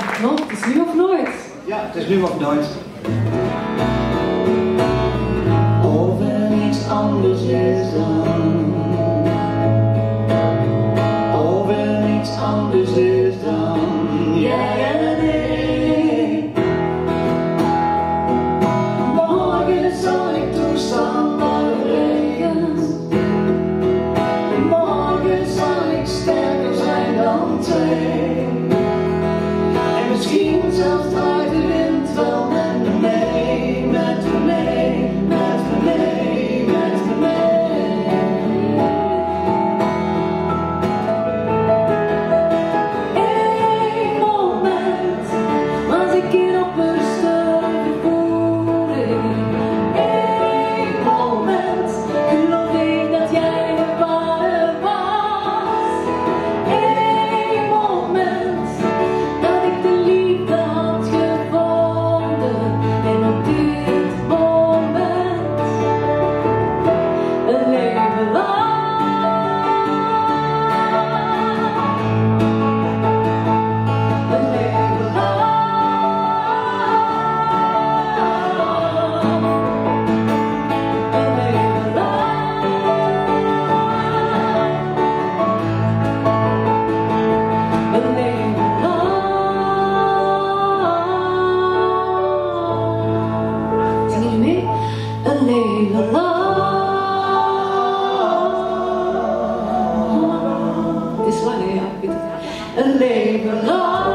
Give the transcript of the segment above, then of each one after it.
Nog, het is nu of nooit. Ja, het is nu of nooit. Of er niets anders is dan. Of er niets anders is dan. Jij en ik. Morgen zal ik toestaan dat het regent. Morgen zal ik sterker zijn dan twee. En misschien zelfs draait de wind wel met me mee, met me mee, met me mee, met me mee. Eén moment was ik in op een stukje voeding. Eén moment geloof ik dat jij de ware was. Eén moment dat ik de liefde had gevonden. En op dit moment een leven lang. Een leven lang. Een leven lang. Een leven lang. Zingen jullie mee? Een leven lang. Het is lang, hè? Ja, ik weet het. Een leven lang.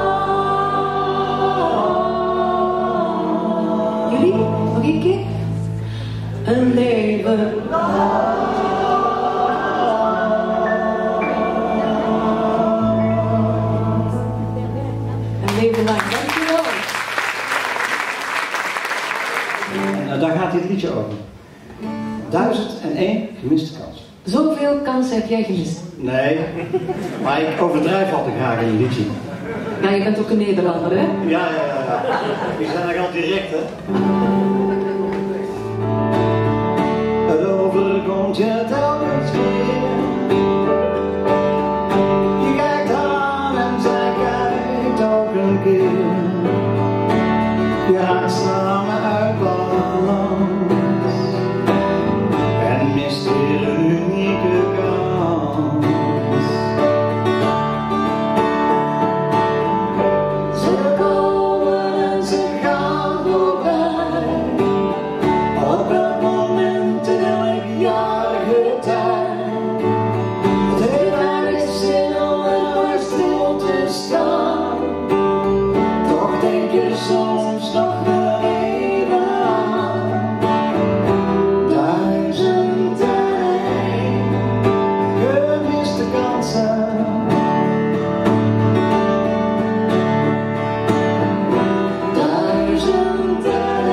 Jullie? Nog één keer? Een leven lang. Een leven lang, dankjewel. En daar gaat dit liedje over. 1001 gemiste kans. Zoveel kansen heb jij gemist. Nee, maar ik overdrijf altijd graag in een liedje. Ja, je bent ook een Nederlander, hè? Ja. Die zijn nogal direct, hè? Het overkomt je telkens weer. Je kijkt aan en zij kijkt ook een keer. Je raakt samen uit balans en mist weer een unieke kans. Ze komen en ze gaan voorbij. Op elk moment in elk jarige tijd. Het heeft weinig zin om er maar stil te staan. Toch denk je soms nog wel even aan. 1001 gemiste kansen. 1001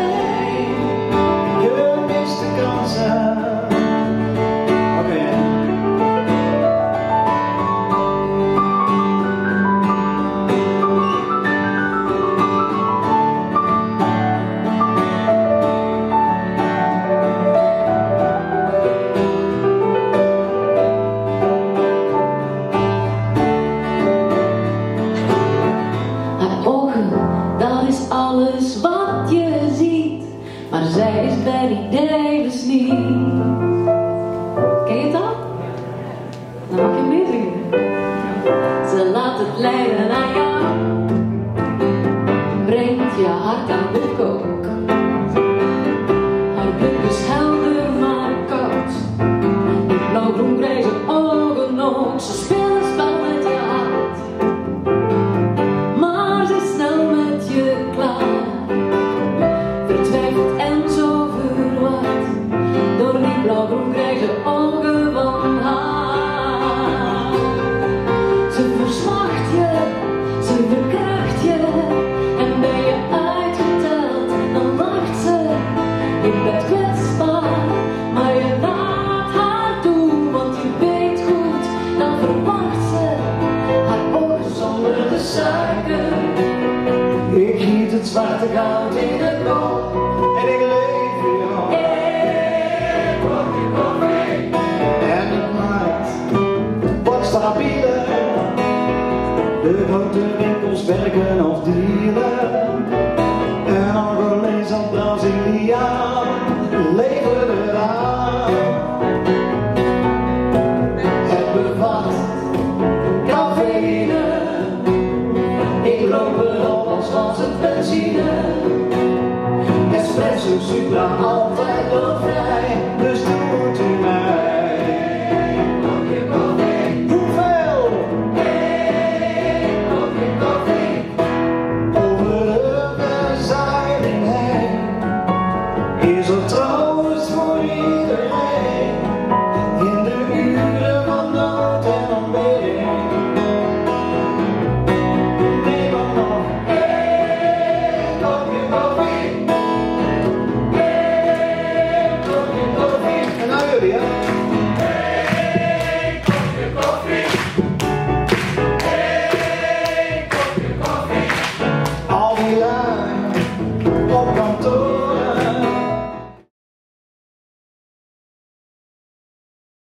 gemiste kansen. Oké. Haar ogen, dat is alles wat je ziet. Maar zij is Betty Davis niet. Ken je het al? Dan mag je meezingen. Ze laat het leiden aan jou. Brengt je hart aan de kook. Haar blik is helder maar koud. De blauw-groen-grijze ogen ook. Ze spelen spel met je hart. Maar ze is snel met je klaar. Vertwijfeld en zo verward. Door die blauw-groen-grijze ogen van haar. Ze versmacht je, ze verkracht je. En ben je uitgeteld, dan lacht ze. Je bent kwetsbaar, maar je laat haar toe. Want je weet goed, dan verwacht ze. Haar ogen zonder de suiker. Ik giet het zwarte goud in het goud. En ik leef voor jou. En het maakt wat stabieler. De grote winkel moest werken of dealen. En Angolees of Braziliaan leverde eraan. Het bevat cafeïne, ik loop erop als was het benzine. Espresso, Supra, altijd doorvrij.